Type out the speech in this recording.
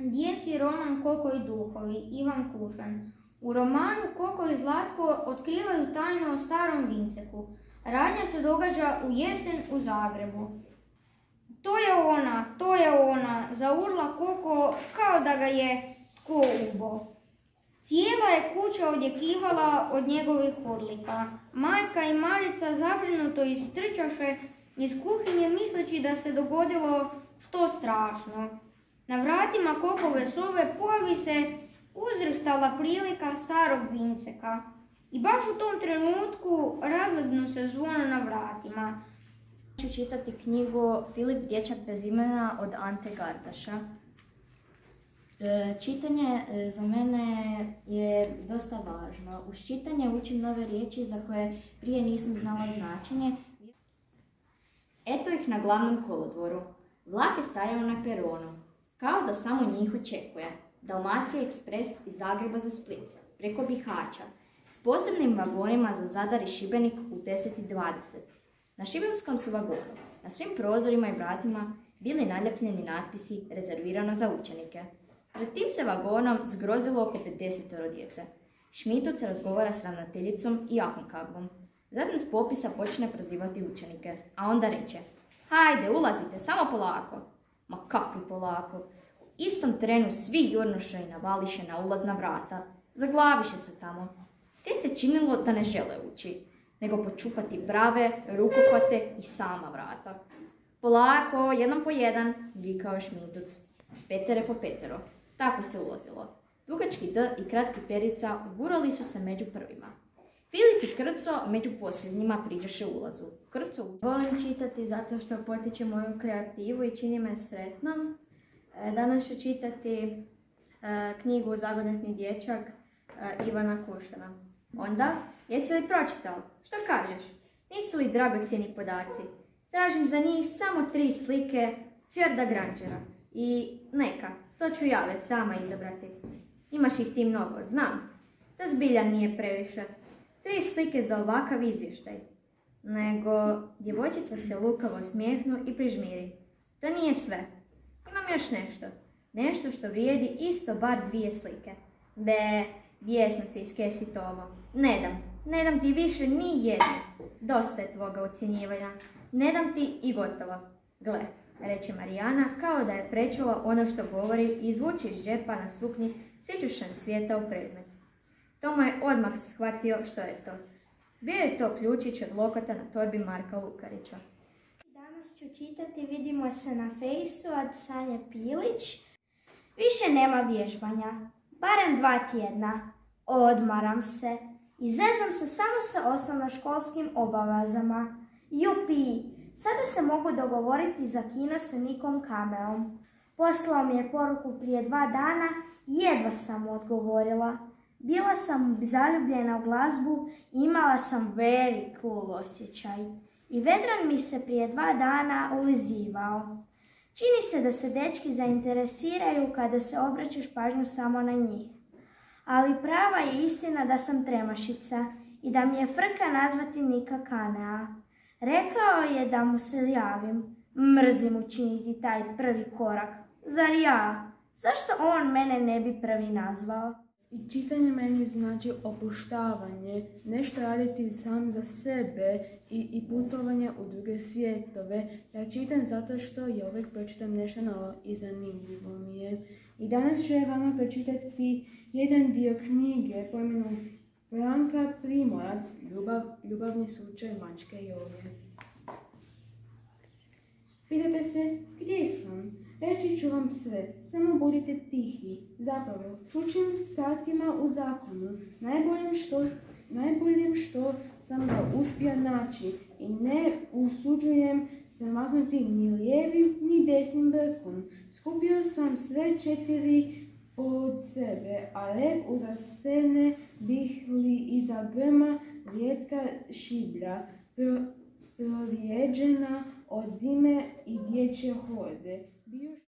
Dječji roman Koko i duhovi, Ivan Kužan. U romanu Koko i Zlatko otkrivaju tajnu o starom Vinceku. Radnja se događa u jesen u Zagrebu. To je ona, zaurla Koko kao da ga je tko ubo. Cijela je kuća odjekivala od njegovih urlika. Majka i Marica zabrinuto istrčaše iz kuhinje misleći da se dogodilo što strašno. Na vratima Kokove sobe pojavi se uzrihtala prilika starog Vinceka. I baš u tom trenutku razlegnu se zvono na vratima. Ću čitati knjigu Filip dječak bez imena od Ante Gardaša. Čitanje za mene je dosta važno. Uz čitanje učim nove riječi za koje prije nisam znala značenje. Eto ih na glavnom kolodvoru. Vlak je stajao na peronu, kao da samo njih očekuje. Dalmacija Ekspres iz Zagreba za Split, preko Bihaća, s posebnim vagonima za Zadar i Šibenik u 10:20. Na šibenskom su vagonu, na svim prozorima i vratima bili naljepljeni natpisi rezervirano za učenike. Pred tim se vagonom zgrozilo oko 50 djece. Šmituc razgovara s ravnateljicom i Akonkagvom. Zatim s popisa počne prozivati učenike, a onda reče: "Hajde, ulazite, samo polako." Ma kakvi polako? U istom trenu svi jurnuše i navališe na ulazna vrata. Zaglaviše se tamo. Te se činilo da ne žele ući, nego počupati brave, rukohvate i sama vrata. "Polako, jedan po jedan," vikao je Šmituc. "Petere po petero." Tako se ulazilo. Dugački D i kratki Perica ugurali su se među prvima. Filip i Krco među posljednjima priđeše ulazu. Volim čitati zato što potiče moju kreativu i čini me sretnom. Danas ću čitati knjigu Zagonetni dječak Ivana Kužana. Onda, jesi li pročitao? Što kažeš? Nisu li dragocjeni podaci? Tražim za njih samo 3 slike Fjorda Granđera. I neka, to ću ja već sama izabrati. Imaš ih ti mnogo, znam. To zbilja nije previše. 3 slike za ovakav izvještaj. Nego djevojčica se lukavo smijehnu i prižmiri. To nije sve. Imam još nešto. Nešto što vrijedi isto bar 2 slike. Bijesno se iskesi Tomo. Ne dam ti više ni jednu. Dosta je tvoga ocjenjivanja. Ne dam ti i gotovo. Gle, reče Marijana, kao da je prečula ono što govori i izvuči iz džepa na suknji sjećušan svijeta u predmet. Tomo je odmah shvatio što je to. Bio je to ključić od lokota na torbi Marka Lukarića. Danas ću čitati Vidimo se na fejsu od Sanje Pilić. Više nema vježbanja. Barem 2 tjedna. Odmaram se. Izezam se samo sa osnovnoškolskim obavezama. Jupi! Sada se mogu dogovoriti za kino sa Nikom Kameom. Poslao mi je poruku prije 2 dana i jedva sam mu odgovorila. Bila sam zaljubljena u glazbu i imala sam very cool osjećaj. I Vedran mi se prije 2 dana ulizivao. Čini se da se dečki zainteresiraju kada se obraćaš pažnju samo na njih. Ali prava je istina da sam tremašica i da mi je frka nazvati Nika Kanea. Rekao je da mu se javim. Mrzim učiniti taj prvi korak. Zar ja? Zašto on mene ne bi prvi nazvao? I čitanje meni znači opuštavanje, nešto raditi sam za sebe i putovanje u druge svijetove. Ja čitam zato što ja uvijek pročitam nešto novo i zanimljivo mi je. I danas ću ja vama pročitati jedan dio knjige po imenu Branka Primorac, Ljubavni slučaj mačke Joje. Pitate se gdje sam? Reći ću vam sve, samo budite tihi. Zapravo, čučim satima u zakonu, najboljim što sam ga uspio naći i ne usuđujem se maknuti ni lijevim ni desnim brkom. Skupio sam sve 4 od sebe, a rep uza sene bih li iza grma rijetka šiblja, prorijeđena od zime i dječje horde.